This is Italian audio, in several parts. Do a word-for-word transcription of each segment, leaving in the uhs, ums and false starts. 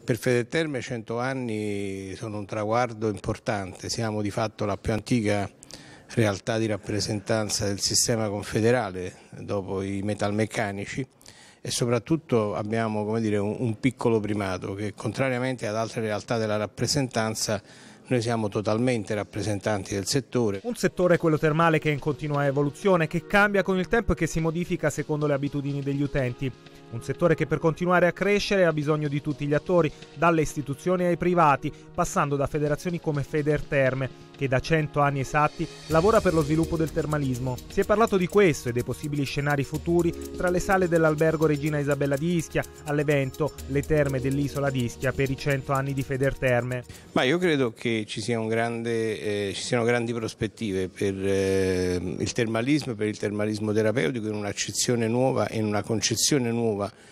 Per Federterme cento anni sono un traguardo importante, siamo di fatto la più antica realtà di rappresentanza del sistema confederale dopo i metalmeccanici e soprattutto abbiamo, come dire, un, un piccolo primato che, contrariamente ad altre realtà della rappresentanza, noi siamo totalmente rappresentanti del settore. Un settore, quello termale, che è in continua evoluzione, che cambia con il tempo e che si modifica secondo le abitudini degli utenti. Un settore che per continuare a crescere ha bisogno di tutti gli attori, dalle istituzioni ai privati, passando da federazioni come Federterme, che da cento anni esatti lavora per lo sviluppo del termalismo. Si è parlato di questo e dei possibili scenari futuri tra le sale dell'albergo Regina Isabella di Ischia, all'evento Le Terme dell'Isola di Ischia per i cento anni di Federterme. Ma io credo che ci, sia un grande, eh, ci siano grandi prospettive per eh, il termalismo e per il termalismo terapeutico in un'accezione nuova e in una concezione nuova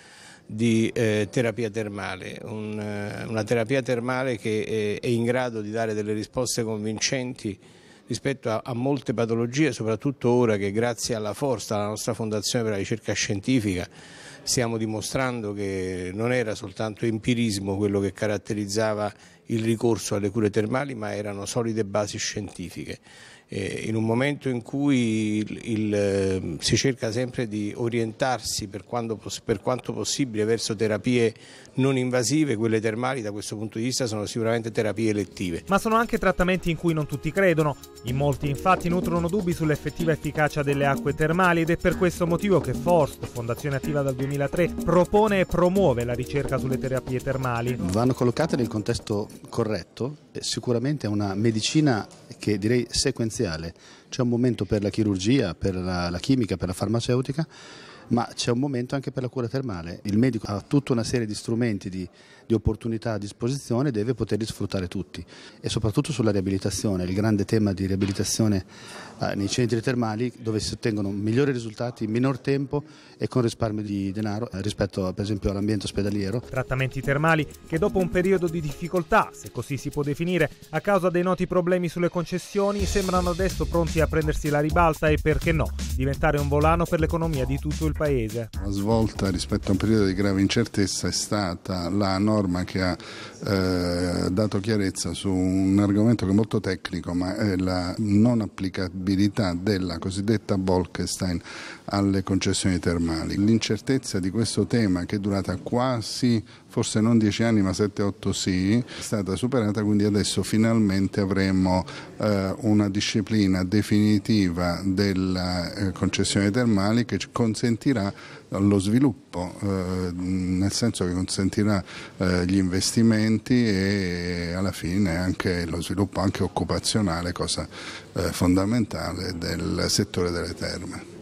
di eh, terapia termale, Un, eh, una terapia termale che eh, è in grado di dare delle risposte convincenti rispetto a, a molte patologie, soprattutto ora che grazie alla forza della nostra Fondazione per la Ricerca Scientifica stiamo dimostrando che non era soltanto empirismo quello che caratterizzava il ricorso alle cure termali, ma erano solide basi scientifiche. Eh, in un momento in cui il, il, si cerca sempre di orientarsi per, quando, per quanto possibile verso terapie non invasive, quelle termali da questo punto di vista sono sicuramente terapie elettive. Ma sono anche trattamenti in cui non tutti credono. In molti infatti nutrono dubbi sull'effettiva efficacia delle acque termali ed è per questo motivo che FORST, fondazione attiva dal duemilatré, propone e promuove la ricerca sulle terapie termali. Vanno collocate nel contesto corretto, sicuramente è una medicina che direi sequenziale. C'è un momento per la chirurgia, per la, la chimica, per la farmaceutica, ma c'è un momento anche per la cura termale. Il medico ha tutta una serie di strumenti, di, di opportunità a disposizione e deve poterli sfruttare tutti. E soprattutto sulla riabilitazione, il grande tema di riabilitazione eh, nei centri termali, dove si ottengono migliori risultati in minor tempo e con risparmio di denaro eh, rispetto per esempio all'ambiente ospedaliero. Trattamenti termali che dopo un periodo di difficoltà, se così si può definire, a causa dei noti problemi sulle concessioni, sembrano adesso pronti a prendersi la ribalta e, perché no, diventare un volano per l'economia di tutto il paese. La svolta rispetto a un periodo di grave incertezza è stata la norma che ha eh, dato chiarezza su un argomento che è molto tecnico, ma è la non applicabilità della cosiddetta Bolkestein alle concessioni termali. L'incertezza di questo tema, che è durata quasi, forse non dieci anni ma sette otto sì, è stata superata, quindi adesso finalmente avremo eh, una disciplina definitiva delle eh, concessioni termali che ci consentirà lo sviluppo, eh, nel senso che consentirà eh, gli investimenti e alla fine anche lo sviluppo anche occupazionale, cosa eh, fondamentale del settore delle terme.